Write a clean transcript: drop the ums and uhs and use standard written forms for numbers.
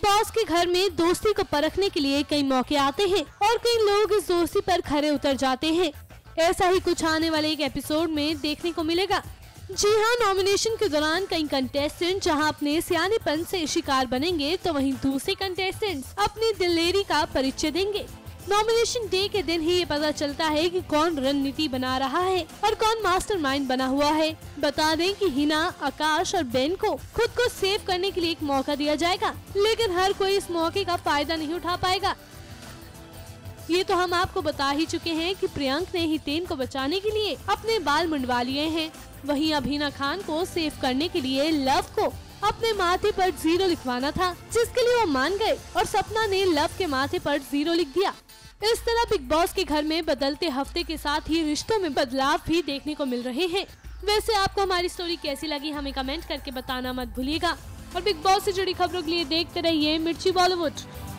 Boss के घर में दोस्ती को परखने के लिए कई मौके आते हैं और कई लोग इस दोस्ती पर खरे उतर जाते हैं। ऐसा ही कुछ आने वाले एक एपिसोड में देखने को मिलेगा। जी हाँ, नॉमिनेशन के दौरान कई कंटेस्टेंट जहां अपने सियानेपन से शिकार बनेंगे, तो वहीं दूसरे कंटेस्टेंट्स अपनी दिलेरी का परिचय देंगे। नॉमिनेशन डे के दिन ही ये पता चलता है कि कौन रणनीति बना रहा है और कौन मास्टरमाइंड बना हुआ है। बता दें कि हिना, आकाश और बेन को खुद को सेव करने के लिए एक मौका दिया जाएगा, लेकिन हर कोई इस मौके का फायदा नहीं उठा पाएगा। ये तो हम आपको बता ही चुके हैं कि प्रियंक ने हितेन को बचाने के लिए अपने बाल मुंडवा लिए हैं। वहीं अब हिना खान को सेव करने के लिए लव को अपने माथे पर 0 लिखवाना था, जिसके लिए वो मान गए और सपना ने लव के माथे पर 0 लिख दिया। इस तरह बिग बॉस के घर में बदलते हफ्ते के साथ ही रिश्तों में बदलाव भी देखने को मिल रहे हैं। वैसे आपको हमारी स्टोरी कैसी लगी, हमें कमेंट करके बताना मत भूलिएगा और बिग बॉस से जुड़ी खबरों के लिए देखते रहिए मिर्ची बॉलीवुड।